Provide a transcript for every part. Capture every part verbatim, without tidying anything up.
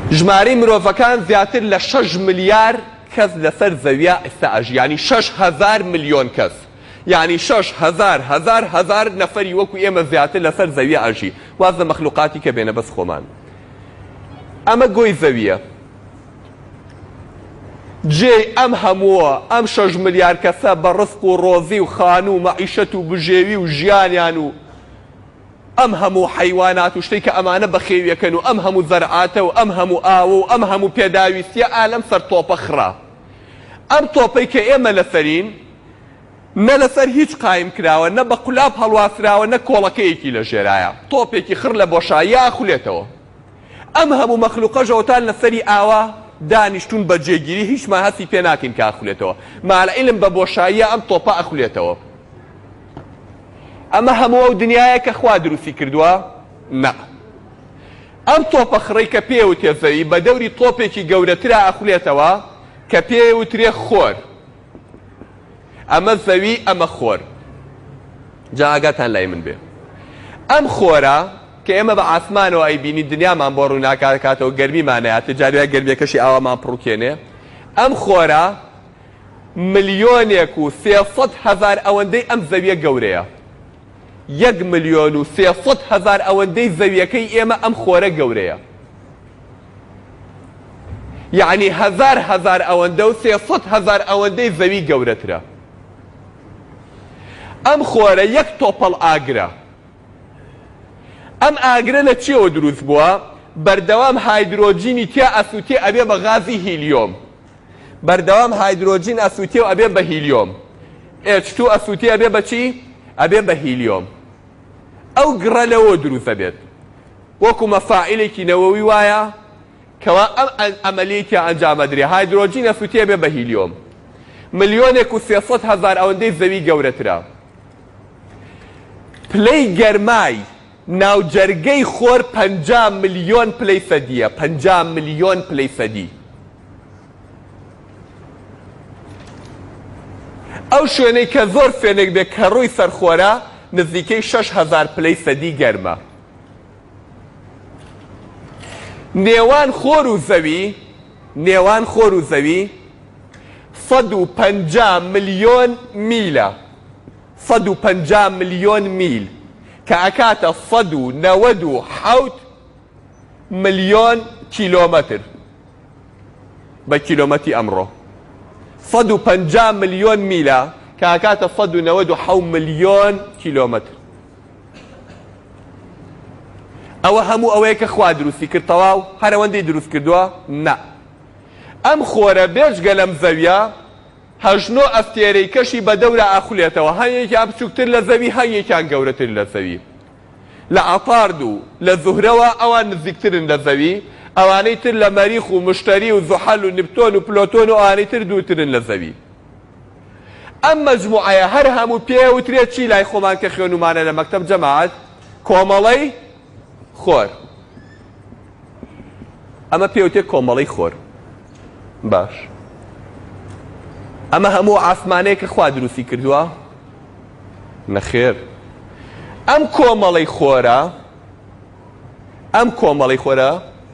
ژمارەی مرۆڤەکان زیاتر لە شەش ملیار کەس لەسەر زەویە ئێستا ئەژی، یعنی شەش هەزار ملیۆن کەس، یعنی شەش هەزار هەزار هەزار نەفەری وەکو ئێمە زیاتر لەسەر زەویە ئەژی، واز لە مەخلوقاتی کە بێنە بەس خۆمان. ئەمە گۆی زەویە. جێ ئەم هەمووە ئەم شەش ملیار کەسە بە ڕزق و ڕۆزی و خان و مەعیشەت و بژێوی و ژیانیان و ئەم هەموو حەیوانات و شتێک کە ئەمانە بەخێویەکەن و ئەم هەموو زەرعاتە و ئەم هەموو ئاوە و ئەم هەموو پێداویستیە ئالەم سەر تۆپە خڕا. ئەم تۆپەی کە ئێمە لەسەرین نە لەسەر هیچ قایم کراوە، نە بە قولاب هەڵواسراوە، نە کۆڵەکەیەکی لە ژێرایە، تۆپێکی خڕ لە بۆشاییە ئاخولێتەوە. ئەم هەموو مەخلوقە ژەوتان لەسەری ئاوا دانیشتون بە جێگیری، هیچمان هەستی پێ ناکەین کە ئاخولێتەوە، مالعیلم بە بۆشاییە ئەم تۆپە ئەخولێتەوە. ئەمە هەموو ئەو دنیایە کە خوا دروستی کردووە؟ نە. ئەم تۆپە خڕەی کە پێوتێ زەوی بە دەوری تۆپێکی گەورەترا ئەخولێتەوە کە پێوترێ خۆر. ئەمە زەوی، ئەمە خۆر. جا ئاگاتان لای من بێ، ئەم خۆرە کە ئێمە بە ئاسمانەوە ئەیبینی دنیامان بۆ ڕوو ناکاتەوە، گەرمیمانەیە جاروای گەرمیەکەشی ئاوامان پڕوکێنێ، ئەم خۆرە ملیۆنێک و سێسەد هەزار ئەوەندەی ئەم زەویە گەورەیە. یەک ملیۆن و سێسەد هەزار ئەوەندەی زەویەکەی ئێمە ئەم خۆرە گەورەیە، یعنی هەزار هەزار ئەوەندە و سێسەد هەزار ئەوەندەی زەوی گەورەترە. ئەم خۆرە یەک تۆپەڵ ئاگرە. ئەم ئاگرە لە چیەوە دروست بووە؟ بەردەوام هایدرۆجینی تیا ئەسووتێ ئەبێ بە غازی هیلیۆم، بەردەوام هایدرۆجین ئەسووتێ و ئەبێ بە هیلیۆم، ئێچ تو ئەسووتێ ئەبێ بە چی؟ ئەبێ بە هیلیۆم. ئەو گڕە لەوە دروستە بێت، وەکو مەفاعیلێکی نەوەوی وایە کەوا ئەم ئەمەلیەتیا ئەنجامەدرێ، هایدرۆجین ئەسووتێ بێ بە هیلیۆم. ملیۆنێک و سێسەد هەزار ئەوەندەی زەوی گەورەترە. پلەی گەرمای ناوجەرگەی خۆر پەنجا ملیۆن پلەی سەدیە، پەنجا ملیۆن پلەی سەدی. ئەو شوێنەی کە زۆر فێنێک بێ کە ڕووی سەرخۆرە نزیکەی شەش هەزار پلەی سەدی گەرمە. نێوان خۆر و زەوی، نێوان خۆر و زەوی سەد و پەنجا ملیۆن میلە، سەد و پەنجا ملیۆن میل کە ئەکاتە سەد و نەوەد و حەوت ملیۆن کیلۆمەتر بە کیلۆمەتری ئەمڕۆ. سەد و پەنجا ملیۆن میلە کە ئەکاتە سەد و نەوەد و حەوت ملیۆن کیلۆمەتر. ئەوە هەموو ئەوەیە کە خوا دروستی کرد تەواو هەر ئەوەندەی دروست کردووە؟ نە. ئەم خۆرە بێژگە لەم زەویە هەژنۆ ئەستێرەی کەشی بە دەورە ئاخولێتەوە، هەیەکیان بچووکتر لە زەوی، هەیەکیان گەورەتر لە زەوی. لە ئەتارد و لە زوهرەوە ئەوان نزیکترن لە زەوی، ئەوانەی تر لە مەریخ و مشتەری و زوحەل و نپتۆن و پلۆتۆن و ئەوانەی تر دوورترن لە زەوی. ئەم مەجموعەیە هەر هەموو پێوترێت چی لای خۆمان کە خوێنومانە لە مەکتەب جەماعەت؟ کۆمەڵەی خۆر. ئەمە پێوتێت کۆمەڵەی خۆر. باش، ئەمە هەموو ئاسمانەیە کە خوا دروستی کردووە؟ نەخێر. ئەم کۆمەڵەی خۆرە، ئەم کۆمەڵەی خۆرە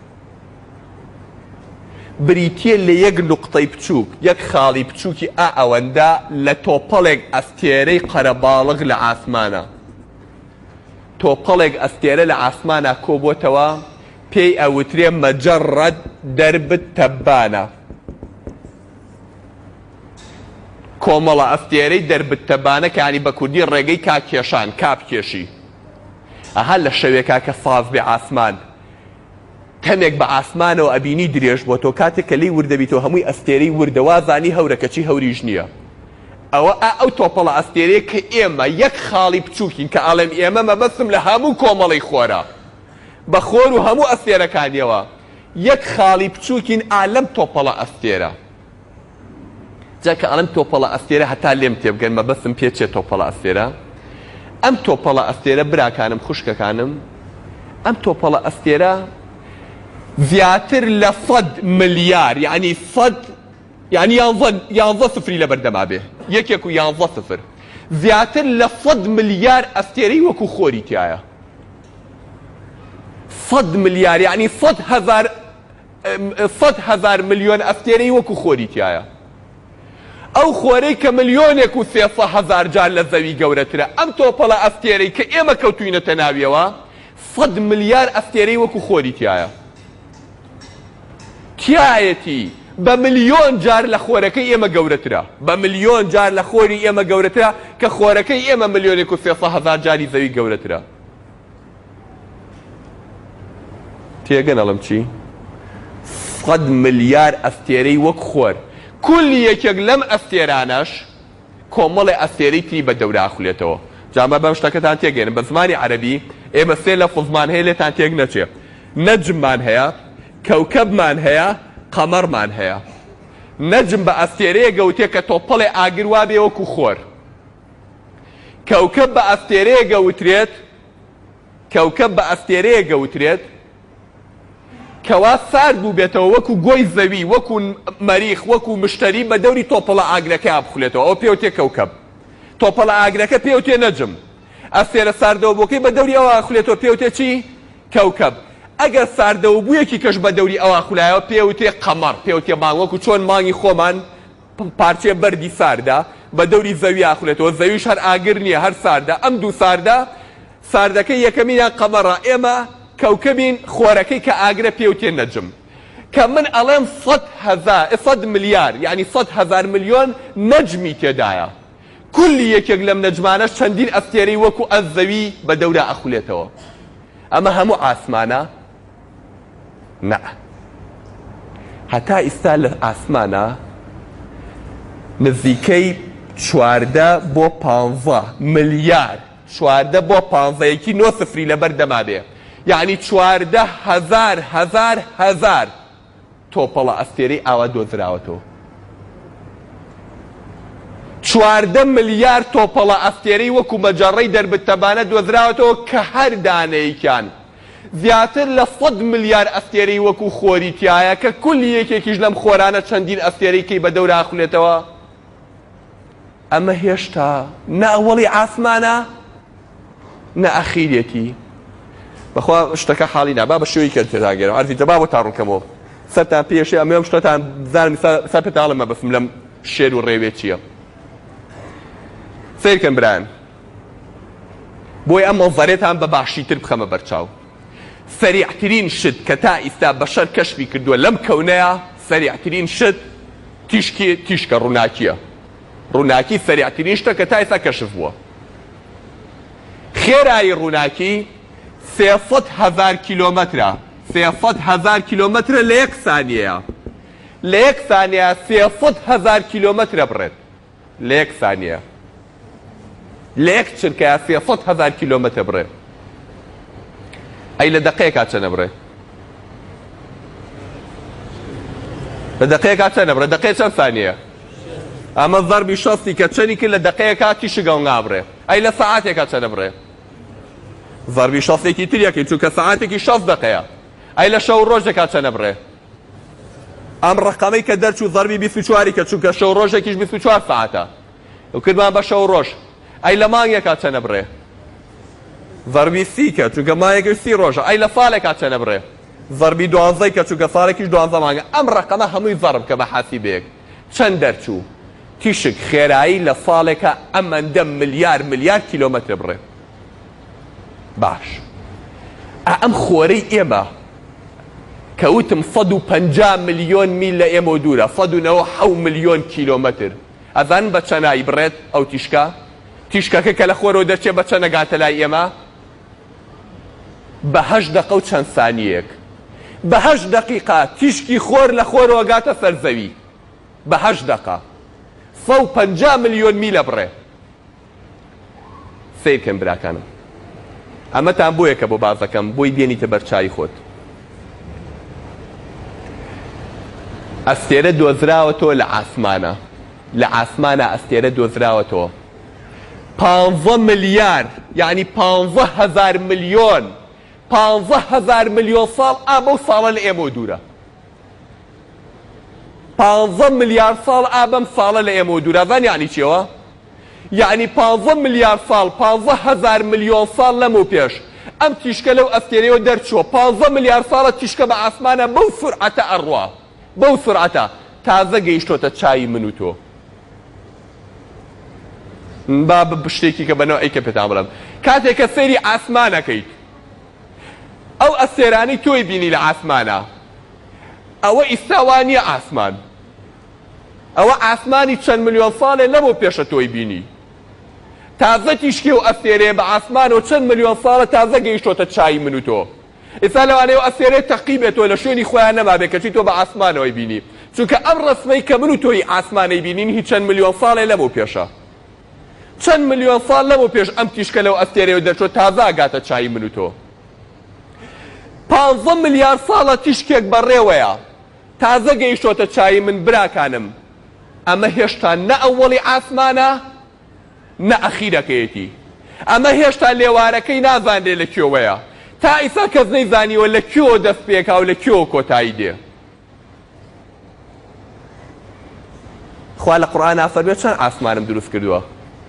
بریتیە لە یەک نوقتەی بچووک، یەک خاڵی بچووکی ئا ئەوەندە لە تۆپەڵێک ئەستێرەی قەرەباڵغ لە ئاسمانە. تۆپەڵێک ئەستێرە لە ئاسمانە کۆبۆتەوە، پێی ئەوترێ مەجەڕەد دەربت تەبانە. کۆمەڵە ئەستێرەی دەربت تەبانە کە ینی بە کوردی ڕێگەی کاکێشان، کاپکێشی. ئەها لە شەوێکا کە ساز بێ ئاسمان، تەمێک بە ئاسمانەوە ئەبینی درێژ بۆ تۆ، کاتێک کە لی وردەبیتەوە هەمووی ئەستێرەی وردەوا زانی هەورەکەچی هەوریش نییە. ئەوە ئەو تۆپەڵە ئەستێرەیە کە ئێمە یەک خاڵی بچووکین کە ئاڵێم ئێمە مەبەستم لە هەموو کۆمەڵەی خۆرە بە خۆر و هەموو ئەستێرەکانیەوە، یەک خاڵی بچووکین ئالەم تۆپەڵە ئەستێرە. جاکە ئەڵم تۆپەڵە ئەستێرە هەتا لێم تێبگەن مەبەستم پێچێت تۆپەڵە ئەستێرە. ئەم تۆپەڵە ئەستێرە براکانم، خوشکەکانم، ئەم تۆپەڵە ئەستێرە زیاتر لە سەد ملیار، یعنی سەد یعنی یانزە سفری لە بەردەما بێ، یەکێک و یانزە سفر، زیاتر لە سەد ملیار ئەستێرەی وەکو خۆری تایە. سەد ملیار یعنی سەد هەزار سەد هەزار ملیۆن ئەستێرەی وەکو خۆری تایە. ئەو خۆرەی کە ملیۆنێک و سێسە هەزار جار لە زەوی گەورەترە، ئەم تۆپەڵە ئەستێرەی کە ئێمە کەوتوینەتە ناویەوە سەد ملیار ئەستێرەی وەکو خۆری تایە. تایەتی بە ملیۆن جار لە خۆرەکەی ئێمە گەورەترە، بە ملیۆن جار لە خۆری ئێمە گەورەترە کە خۆرەکەی ئێمە ملیۆنێک و سێسە هەزار جاری زەوی گەورەترە. تێگەنەڵم چی؟ سەد ملیار ئەستێرەی وەک خۆر. کولی یەکێک لەم ئەستێرانەش کۆمەڵی ئەستێرەی تری بە دەورە ئاخولێتەوە. جامە بەم شتەکەتان تێگەێنن. بە زمانی عەرەبی ئێمە سێ لە فزمان هەیە لێتان تێک نەچێ. نەجممان هەیە، کەوکەبمان هەیە، قەمەرمان هەیە. نەجم بە ئەستێرەیە گەوتێ کە تۆپەڵێ ئاگر وابێ وەکو خۆر. کەوکەب بە ئەستێرەیە گەوترێت کەوکەب بە ئەستێرەیە گەوترێت کەوا سارد بوو بێتەوە وەکو گۆی زەوی، وەکو مەریخ، وەکو مشتری بە دەوری تۆپەڵە ئاگرەکە ئابخولێتەوە. ئەو پێوتێ کەوکەب. تۆپەڵە ئاگرەکە پێوتێ نەجم. ئەستێرە ساردەوە بۆکەی بە دەوری ئەوە ئاخولێتەوە پێوتێ چی؟ کەوکەب. ئەگەر ساردەوە بوویەکی کەش بە دەوری ئەوە ئاخولایەوە پێوتێ قەمەر، پێوتێ مانگ، وەکو چۆن مانگی خۆمان پارچێ بەردی ساردا بە دەوری زەوی ئاخولێتەوە. زەویش هەر ئاگر نییە، هەر ساردا. ئەم دوو ساردا ساردەکەی یەکەمیان قەمەڕە، ئێمە کەوکەبین خۆرەکەی کە ئاگرە پێوتێ نەجم. کە من ئەڵێم سەد هەزار سەد ملیار یعنی سەد هەزار ملیۆن نەجمی تێدایە. کولی یەکێک لەم نەجمانەش چەندین ئەستێرەی وەکو ئەس زەوی بە دەورە ئەخولێتەوە. ئەمە هەموو ئاسمانە؟ نە. هەتا ئێستا لە ئاسمانە نزیکەی چواردە بۆ پانزە ملیار، چواردە بۆ پانزەیەکی نۆ سفری لەبەر دەما بێ. یعنی چواردە هەزار هەزار هەزار تۆپەڵە ئەستێرەی ئاوا دۆزراوەتەوە. چواردە ملیار تۆپەڵە ئەستێرەی وەکو مەجەڕەی دەربتەبانە دۆزراوەتەوە کە هەر دانەیەکیان زیاتر لە سەد ملیار ئەستێرەی وەکو خۆری تایە کە کولی یەکێکیش لەم خۆرانە چەندین ئەستێرەی کەی بە دەورە ئاخولێتەوە. ئەمە هێشتا نە ئەوەڵی ئاسمانە نە ئەخیرێتی. بەخوا شتەکە حاڵی نا، با بە شێوەی کرد تێداگەرەوە. عەرزی جەبا بۆ تا ڕوونکەمەوە سەرتان پێشێ ئەمەم شتەتان بزانم سەر پێتاڵمە بەفم لەم شێر و ڕێوێ چییە. سیرکەن برایان، بۆی ئەم مەڵزەرێتان بە باشیتر بخەمە بەرچاو. سەریعترین شت کە تا ئیستا بەشەر کەشفی کردووە لەم کەونەیە، سەریعترین شت تیشکی تیشکە ڕووناکیە. ڕووناکی سەریعترین شتە کە تا ئێستا کەشف بووە. خێرایی ڕووناکی سێسەد هەزار کیلۆمەترە. سێسەد هەزار کیلۆمەترە لە یەک سانیەیە. لە یەک سانیە سێسەد هەزار کیلۆمەترە بڕێت. لە یەک سانیە. لە یەک چرکەیە سێسەد هەزار کیلۆمەتر بڕێ. ئەی لە دەقەیەکا چەنە بڕێ؟ لە دەقەیەکا چەنە بڕێ؟ دەقەیە چەند سانیە؟ ئەمە ضەربی شەستی کە چەنی کرد لە دەقەیەکا تیشک ئەوەنگا بڕێ. ئەی لە سەعاتێکا چەنە بڕێ؟ ضەربی شەستێکی تریەکەی چونکە سەعاتێکی شەست دەقەیە. ئەی لە شەو ڕۆژێکا چەنە بڕێ؟ ئەم ڕقەمەی کە دەرچوو ضەربی بیست و چواری کە چونکە شەو ڕۆژێکیش بیست و چوار سەعاتە. کردمان بە شەو ڕۆژ. ئەی لە مانگێکا چەنە بڕێ؟ ضەربی سی کە چونکە مانگێکی سی ڕۆژە. ئەی لە ساڵێکا چەنە بڕێ؟ ضەربی دوانزەی کە چونکە ساڵێکیش دوانزە مانگە. ئەم ڕقەمە هەمووی ضەرب کە بە حاسیبەیەک چەند دەرچوو؟ تیشک خێرایی لە ساڵێکە ئەمەندە ملیار ملیار کیلۆمەتر بڕێ. باش، ئەم خۆرەی ئێمە کەوتم سەد و پەنجا ملیۆن میل لە ئێمە دوورە، سەد و نەوە حەو ملیۆن کیلۆمەتر. ئەزان بە چەنایی بڕێت ئەو تیشکە؟ تیشکەکە کە لە خۆرەوە دەرچێت بە چەنە گاتە لای ئێمە؟ بە هەشت دەقە و چەند سانیەک. بە هەشت دەقیقا تیشکی خۆر لە خۆرەوە گاتە سەر زەوی. بە هەشت دەقە سەد و پەنجا ملیۆن میلە بڕێ. سیرکەن براکانم، ئەمەتان بۆیە کە بۆ بازەکەم بۆی بێنیتە بەرچای خۆت. ئەستێرە دۆزراوەتەوە لە ئاسمانە، لە ئاسمانە ئەستێرە دۆزراوەتەوە. پانزە ملیار یعنی پانزە هەزار ملیۆن پانزە هەزار ملیۆن ساڵ ئا بەو ساڵە لە ئێمە دوورە. پانزە ملیار ساڵ ئا بەم ساڵە لە ئێمە دوورە. زان یعنی چیەوە؟ یعنی پانزە ملیار ساڵ پانزە هەزار ملیۆن ساڵ لەمە پێش ئەم تیشکە لەو ئەستێرەیەوە دەرچووە پانزە ملیار ساڵە تیشکە بە ئاسمانە بەو سورعەتە ئەڕوا بەو سورعەتە تازە گەیشتۆتە چای من و تۆ. با بە شتێکی کە بەنەوە ئەی کە پێتان بڵێم کاتێککە سەیری ئاسمانەکەیت ئەو ئەستێرانەی تۆی بینی لە ئاسمانە ئەوە ئیستاوانیە ئاسمان ئەوە ئاسمانی چەند ملیۆن ساڵێ لەبۆ پێشە تۆی بینی تازە تیشکی و ئەستێرەیە بە ئاسمانەوە چەند ملیۆن ساڵە تازە گەیشتۆتە چای من و تۆ. ئێستا لەوانەیە ئەستێرەی تەقی بێتەوە لە شوێنی خۆیان نەما بێت کەچی تۆ بە ئاسمانەوەی بینی چونکە ئەم ڕسمەی کە من و تۆی ئاسمانەی بینین هیچ چەند ملیۆن ساڵێ لەبۆ پێشە چەند ملیۆن ساڵ لەبۆ پێش ئەم تیشکە لەو ئەستێرەیەوە دەرچۆ تازە ئاگاتە چای من و تۆ. پانزە ملیار ساڵە تیشکێک بەڕێوەیە تازە گەیشتۆتە چای من براکانم ئەمە هێشتا نە ئەوڵی ئاسمانە نە ئەخیرەکەیەتی ئەمە هێشتا لێوارەکەی نازانێ لە کێوەیە تا ئیسا کەس نەیزانیوە لە کێوە دەست پێکا و لە کێوە کۆتایی دێ. خوا لە قورئان ئافەرمێ چەند ئاسمانم دروست کردووە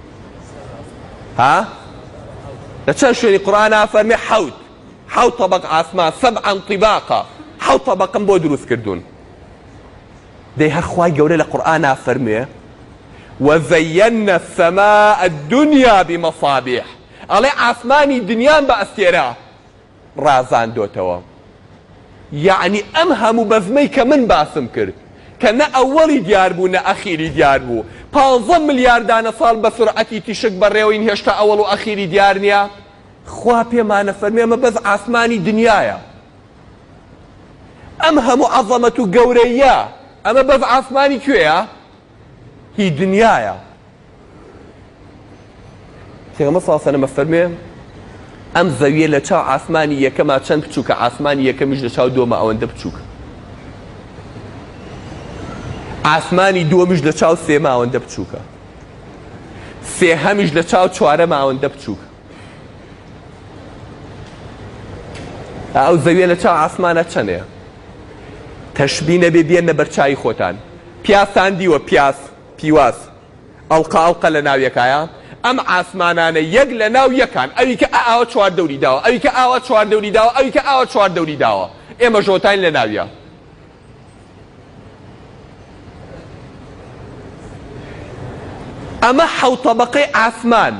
ها لە چەند شوێنی قورئان ئافەرمێ حەوت حەوت طەبەق ئاسمان سەبعەن طیباقا حەوت طەبەقم بۆ دروست کردوون. دەی هەر خوای گەورە لە قورئان ئافەرمێ وزينا السماء الدنيا بمصابيح ئەڵێ ئاسمانی دنیان بە ئەستێرە ڕازاندۆتەوە. یعنی ئەم هەموو بەزمەی کە من باسم کرد کە نە ئەوەڵی دیار بوو نە ئەخیری دیار بوو پانزە ملیار دانە ساڵ بە سورعەتی تیشک بەڕێوەین هێشتا ئەوەڵ و ئەخیری دیار نییە. خوا پێمانە فەرمێ ئەمە بەس ئاسمانی دنیایە ئەم هەموو عەزەمەت و گەورەیە ئەمە بەس ئاسمانی کوێیە هی دنیایە. پێغەمبەر صلی الله عەلەیهی وسەلەم فەرمێ ئەم زەویە لە چاو ئاسمانی یەکەما چەند بچووکە ئاسمانی یەکەمیش لە چاو دۆمە ئەوەندە بچووکە ئاسمانی دووەمیش لە چاو سێمە ئەوەندە بچووکە سێهەمیش لە چاو چوارەمە ئەوەندە بچووکە. ئەو زەویە لە چاو ئاسمانە چەندەیە تەشبیه نەبێ بێنە بەرچاوی خۆتان پیاسان دیوە پیاس پیواز ئەڵقە ئەڵقە لە ناو یەکایە ئەم ئاسمانانە یەک لە ناو یەکان ئەوی کە ئاوە چوار دەوری داوە ئەوی کە ئاوە چوار دەوری داوە ئەوی کە ئاوە چوار دەوری داوە ئێمە ژۆتین لە ناویە. ئەمە حەوت طەبەقەی ئاسمان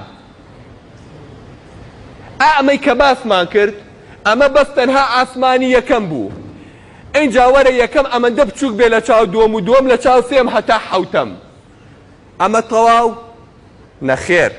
ئەمەی کە باسمان کرد ئەمە بەس تەنها ئاسمانی یەکەم بوو. اینجا وەرە یەکەم ئەمەندە بچووک بێ لە چاو دووەم و دووەم لە چاو سێم هەتا حەوتەم ئەمە تەواو نەخێر.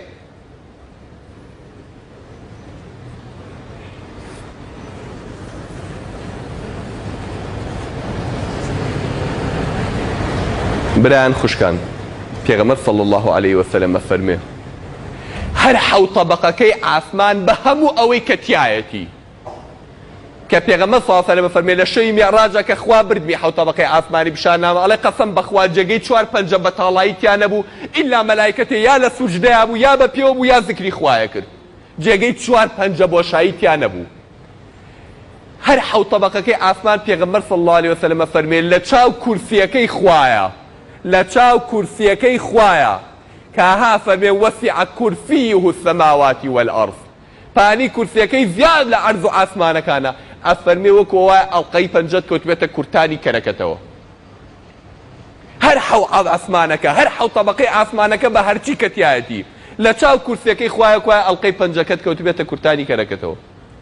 برایان خوشکان پێغەمبەر صلی الله عەلەیهی وسەلەم فەرمێ هەر حەوت طەبەقەکەی ئاسمان بە هەموو ئەوەی کە تایەتی کە پێغەمبەر صلی الله عەلەیهی وسەلەم فەرمێ لە شەوی میعراجە کە خوا بردمی حەوت طەبەقەی ئاسمانی بشارنامە ئەڵێ قەسەم بەخوا جێگەی چوار پەنجە بەتاڵایی تیا نەبوو ئیلا مەلایکەتێ یا لە سوجدەیا بوو یا بە پێوە بوو یا ذکری خوایە کرد جێگەی چوار پەنجە بۆشایی تیا نەبوو. هەر حەوت طەبەقەکەی ئاسمان پێغەمبەر صلی الله عەلەیهی وسەلەم فەرمێ لە چاو کورسیەکەی خوایە لە چاو کورسیەکەی خوایە کە ها فەرمێ وەسیع کورسیه السەماوات والئەرض پانی کورسیەکەی زیاد لە عەرز و ئاسمانەکانە ئەفەرمێ وەکو وایە ئەڵقەی پەنجەت کەوتبێتە کورتانی کەرەکەتەوە. هەر حەو ئاسمانەکە هەر حەوت طەبەقەی ئاسمانەکە بە هەرچی کە تایەتی لە چاو کورسیەکەی خوایە وایە ئەڵقەی پەنجەکەت کەوتبێتە کورتانی کەرەکەتەوە.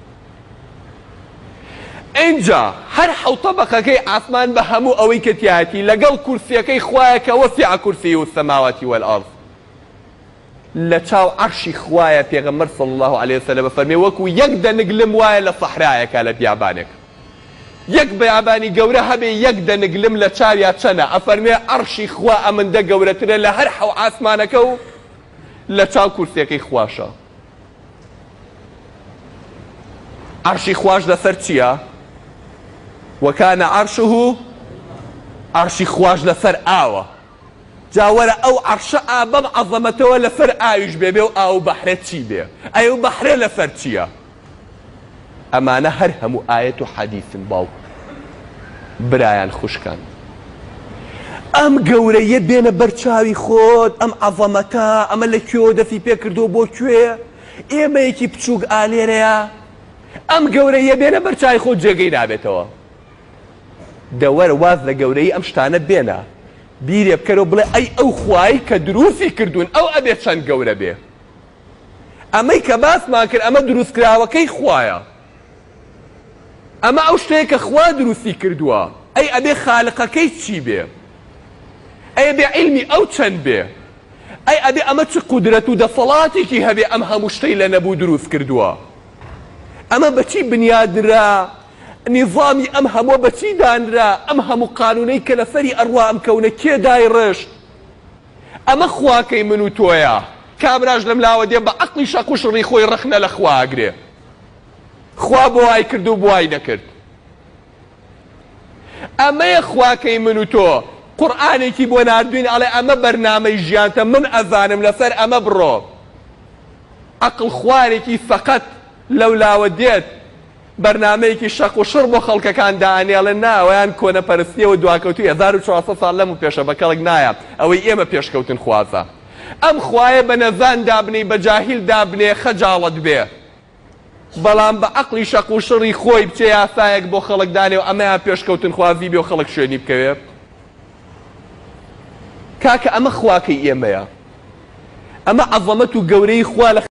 اینجا هەر حەوت طەبەقەکەی ئاسمان بە هەموو ئەوەی کە تایەتی لەگەڵ کورسیەکەی خوایە کە وەسیع کورسیه السەماوات والئەرض لە چاو عەرشی خوایە. پێغەمبەر صلی الله عەلەیهی وسەلەم فەرمێ وەکو یەک دەنگلم وایە لە سەحرایەکە لە بیابانێک یەک بیابانی گەورە هەبێ یەک دەنگلم لە چاویا چەنە ئەفەرمێ عەرشی خوا ئەمەندە گەورەترە لە هەر حەو ئاسمانەکە و لە چاو کورسیەکەی خواشە. عەرشی خواش لەسەر چییە؟ وەکانە عەرشوه عەرشی خواش لەسەر ئاوە جاوەرە ئەو عەرشە ئا بەم عەزەمەتەوە لەسەر ئاویش بێبێ و ئاو بەحرە چی بێ ئەی و بەحرە لەسەر چییە؟ ئەمانە هەر هەموو ئایەت و حەدیثن باوک برایان خوشکان. ئەم گەورەیە بێنە بەرچاوی خۆت ئەم عەزەمەتە ئەمە لە کوێوە دەستی پێ کردووە بۆ کوێ ئێمە یەکی بچووک ئالێرەیە ئەم گەورەیە بێنە بەرچای خۆ جێگەی نابێتەوە. دەوەرە واز لە گەورەی ئەم شتانە بێنە بیرێ بکەرەوە بڵێ ئەی ئەو خوای کە دروستی کردوون ئەو ئەبێ چەند گەورە بێ. ئەمەی کە باسمان کرد ئەمە دروستکراوەکەی خوایە، ئەمە ئەو شتەیە کە خوا دروستی کردووە، ئەی ئەبێ خالقەکەی چی بێ، ئەی ئەبێ عیلمی ئەو چەند بێ، ئەی ئەبێ ئەمە چ قودرەت و دەسەڵاتێکی هەبێ ئەم هەموو شتەی لە نەبوو دروست کردووە. ئەمە بەچی بنیادرا، نظامی ئەم هەموو بەچی دانرا، ئەم هەموو قانونەی کە لەسەری ئەڕوا ئەم کەونە کێ دایڕشت. ئەمە خواکەی من و تۆیە. کابراژ لەم لاوە دێ بە عەقڵی شەق و شڕی خۆی ڕخنە لە خوا ئەگرێ. خوا بۆ وای کرد و بۆ وای نەکرد. ئەمەیە خواکەی من و تۆ. قورئانێکی بۆ ناردوین ئەڵێ ئەمە بەرنامەی ژیانتە، من ئەزانم لەسەر ئەمە بڕۆ. عەقڵ خوارێکی فەقەت لەو لاوە دێت بەرنامەیەکی شەق و شڕ بۆ خەڵکەکان دانێڵێ ناوەیان کۆنەپەرستیەوە دواکەوتوی هەزار و چوارسەد ساڵ لەم و پێشە بە کەڵک نایە ئەوەی ئێمە پێشکەوتن خوازە. ئەم خوایە بە نەزان دابنێ بە جاهیل دابنێ خەجاڵت بێ، بەڵام بە عەقڵی شەق و شڕی خۆی بچێ یاسایەک بۆ خەڵک دانێ و ئەمەیان پێشکەوتن خوازی بێ و خەڵک شوێنی بکەوێ. کاکە ئەمە خواکەی ئێمەیە، ئەمە عەزەمەت و گەورەی خوا لە